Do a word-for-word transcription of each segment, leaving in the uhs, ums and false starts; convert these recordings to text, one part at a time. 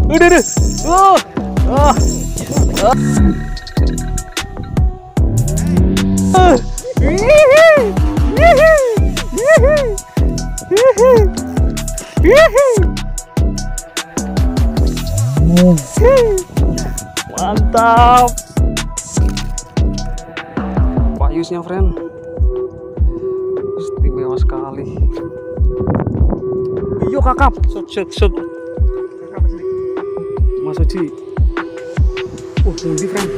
Udah deh. Oh. Oh. Oh. Mantap. Payusnya, friend. Istimewa sekali. Yuk kakap. Shot, shot, shot. Mas Oji. Oh, tinggi, friend.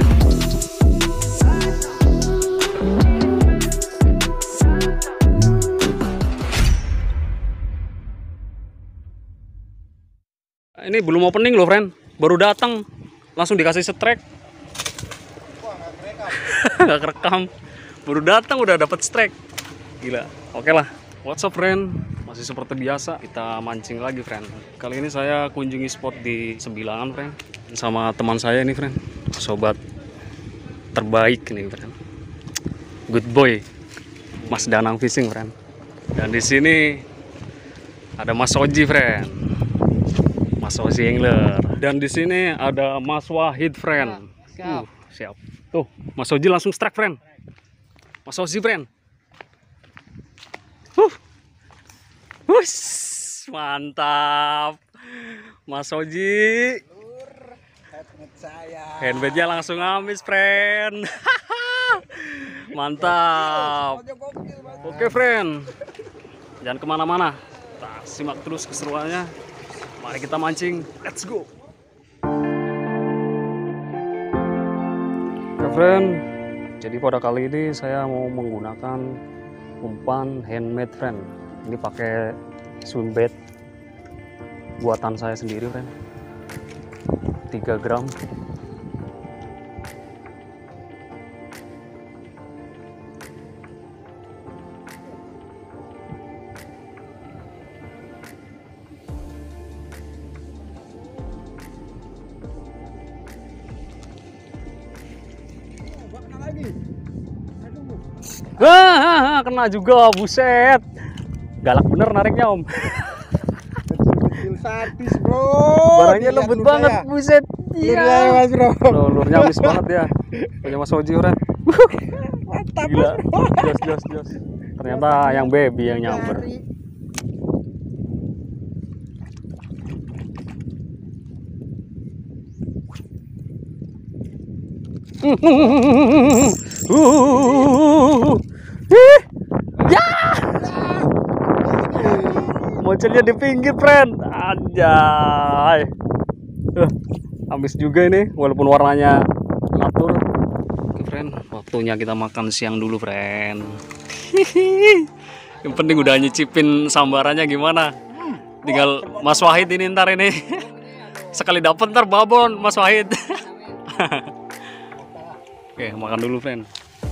Ini belum opening loh, friend. Baru datang, langsung dikasih strike. Nggak kerekam. Baru datang udah dapat strike. Gila. Oke lah. What's up, friend? Masih seperti biasa, kita mancing lagi, friend. Kali ini saya kunjungi spot di Sembilangan, friend. Sama teman saya ini, friend. Sobat terbaik nih, friend. Good boy. Mas Danang Fishing, friend. Dan di sini ada Mas Oji, friend. Mas Oji Angler. Dan di sini ada Mas Wahid, friend. Siap. Uh, siap. Tuh, Mas Oji langsung strike, friend. Mas Oji, friend. Huh. Wush, mantap. Mas Oji. Handbaitnya langsung habis, friend. Mantap. Oke, friend. Jangan kemana-mana. Kita simak terus keseruannya. Mari kita mancing. Let's go. Oke, friend. Jadi pada kali ini saya mau menggunakan umpan handmade, friend. Ini pakai swim bait buatan saya sendiri, friend. tiga gram. Wah, kena juga, buset. Galak bener nariknya, Om. Kecil-kecil sadis, bro. Barangnya lembut banget, saya. Buset. Iya, Mas, bro. Loh, lurnya habis banget ya. Punya Mas Oji, friend. Mantap, Gila. bro. Jos, jos, jos. Ternyata yang baby yang nyamber. Uh, ya, munculnya di pinggir, friend. Anjay. Uh, habis juga ini, walaupun warnanya ngatur. Oke, friend, waktunya kita makan siang dulu, friend. Yang penting udah nyicipin sambarannya gimana. Tinggal Mas Wahid ini ntar ini. Sekali dapet ntar babon, Mas Wahid. Oke, makan dulu, friend.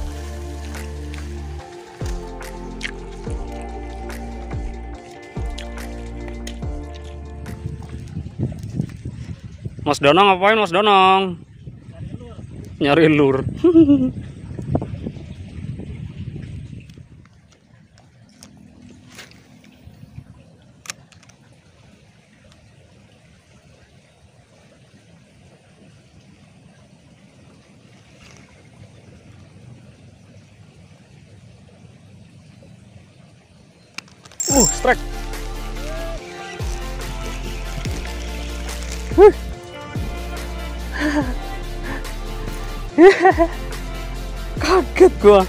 Mas Danang ngapain, Mas Danang? Nyari lur. Uh, strike. Huh. Kaget gua.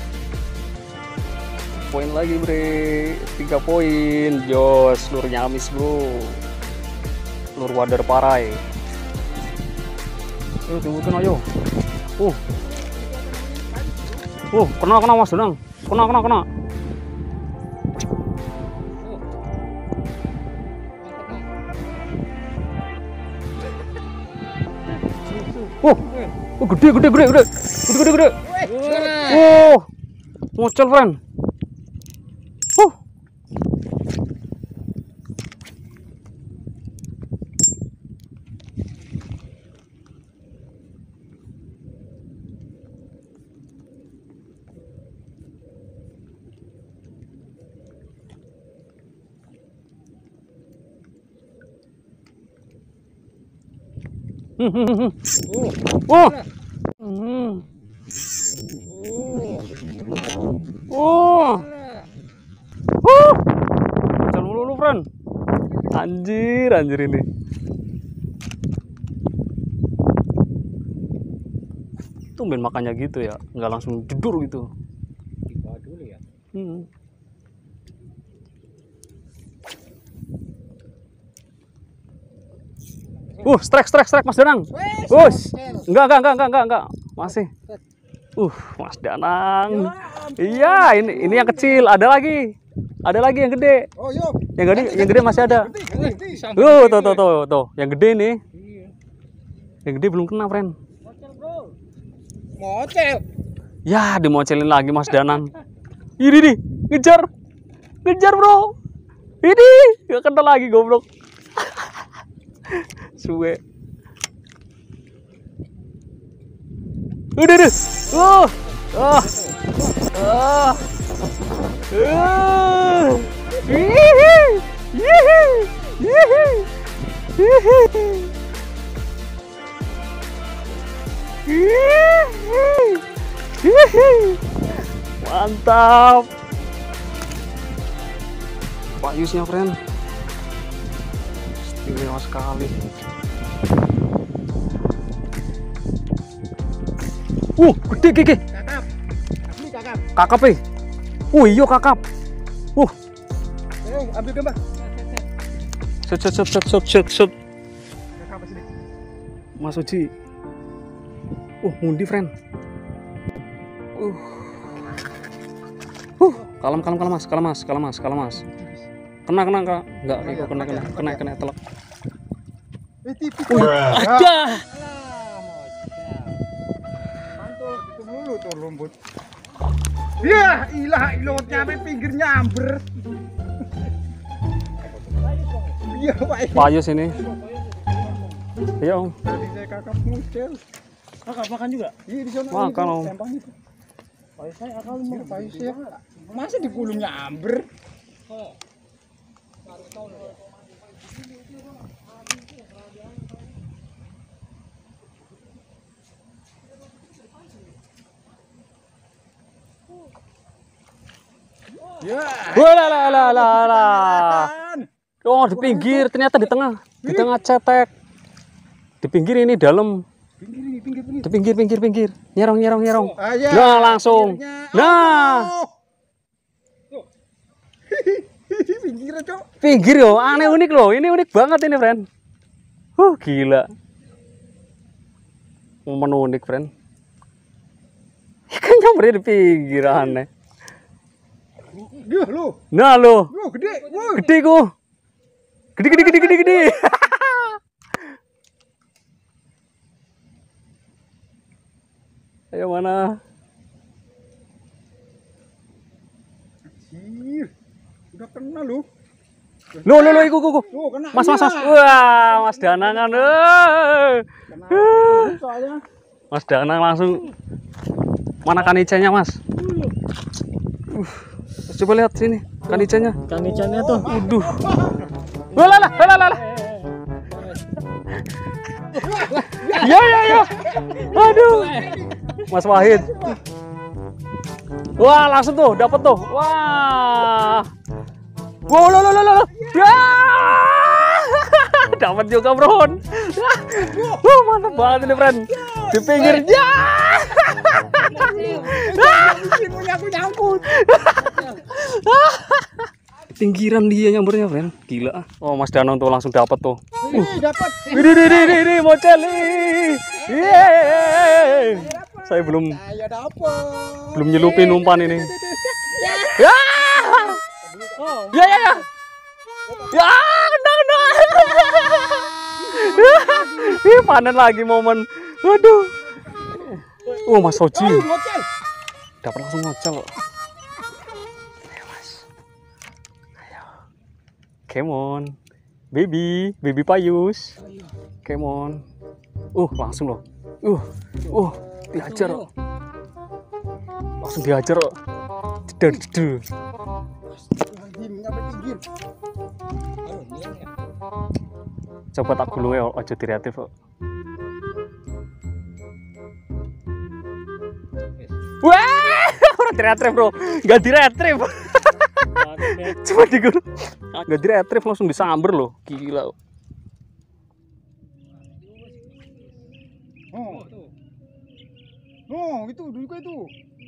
Poin lagi, bre. Tiga poin. Jos, lur nyamis, bro. Lur wader parai. Ayo, tungguin ayo. Uh. Uh, kena kena Mas Danang. Kena kena kena. Oh, oh gede gede gede gede gede gede gede. Oh, ngocel, friend. Oh. Oh. Hmm. Oh. Oh. Jangan mulu, friend. Anjir, anjir ini. Tumben makannya gitu ya, nggak langsung jedur gitu. Dibawa dulu ya. Hmm. Uh, strike, strike, strike, Mas Danang. Us, enggak, enggak, enggak, enggak, enggak, enggak, masih. Uh, Mas Danang. Iya, ini, ini yang kecil. Ada lagi, ada lagi yang gede. Oh, yuk. Yang gede, yang gede masih ada. Tuh, Tuh, tuh, tuh, tuh, tuh, yang gede nih. Yang gede belum kena, friend. Mocel. Ya, dimocelin lagi Mas Danang. Ini nih, ngejar, ngejar bro. Ini, gak kena lagi goblok. Suwe. Udah deh. Oh. Oh. Oh. Oh. Hihi. Hihi. Hihi. Hihi. Hihi. Hihi. Mantap. Payusnya, friend. Istimewa sekali. Uh, gede gede. Kakap. Ini kakap. Kakap eh. Uh, iya kakap. Uh. Eh, ambil gambar. Set set set set set set set. Kakap sini. Mas Uji. Uh, ngundi, friend. Uh. Uh, kalem kalem kalem Mas, kalem Mas, kalem Mas, kalem Mas. Kena kena kak. Enggak, kena kena kena kena kena telak. Eh, tipi. Uh, ada. Mantul, itu dulu tuh rumput. Ya, ilah ilot nyampe pinggir nyamber. Iya, Pak. Payus ini. Iya, Om. Tadi saya kakap muncul. Kakak makan juga? Iya, di sana. Makan, Om. Tempang itu. Payus saya akal Iya, payus ya. Masa di gulung nyamber? Ya. Wah, lah lah lah lah lah. Oh, di pinggir, ternyata di tengah. Di tengah cetek. Di pinggir ini dalam. Pinggir ini, pinggir pinggir. Di pinggir, pinggir, pinggir. Nyerong, nyerong, nyerong. Ah, ya. Nah, langsung. Akhirnya. Nah, Oh. Pinggir, Cok. pinggir yo, aneh unik loh. Ini unik banget ini, friend. Huh, gila. Momen unik, friend. Ikan nyamperin di pinggir, aneh. Duh, lu. Nah, lo. Duh, gede. Wuh. Gede ku. Gede, gede, gede, gede, gede. Ayo mana? Anjir. Udah kena lu. Lo, lo, lo, iku, iku, iku. Tuh, kena. Mas, mas, mas. Iya. Wah, Mas Danangan. Eh. Kena terus soalnya. Mas Danang langsung. Mana kanicanya, Mas? Uh, coba lihat sini, kanicanya. Kanicannya tuh. Waduh. Walah, lah, walah, lah. Ya, ya, ya. Aduh. Mas Wahid. Wah, langsung tuh, dapat tuh. Wah. Wow, lo, lo, lo, lo. Ya. Dapat juga, Bro. Wah, mantap banget ini, friend. Di pinggirnya. Punya aku nyangkut. Pinggiran dia nyambernya, friend. Gila. Oh, Mas Danang tuh langsung dapat tuh. Ini dapat. Ini, ini, ini, ini, mocel nih. Yeay. Saya belum Ayo dapat. belum nyelupin umpan ini. Ya. Ya, ya, ya. Ya, kena, kena. Ih, panen lagi momen. Waduh. Oh, Mas Soji. Mocel. Dapat langsung mocel. Ayo, Mas. Ayo. Come on. Baby, baby payus. Come on. Uh, langsung loh. Uh, uh, dihajar. Langsung dihajar. Jedar, jedar. Anjing nyampe pinggir. Coba tak gulung ya, aja kreatif kok. Wah, orang di retrieve bro, nggak di retrieve. Cuma digulung, nggak di retrieve langsung disamber loh, gila. Oh, oh itu juga itu.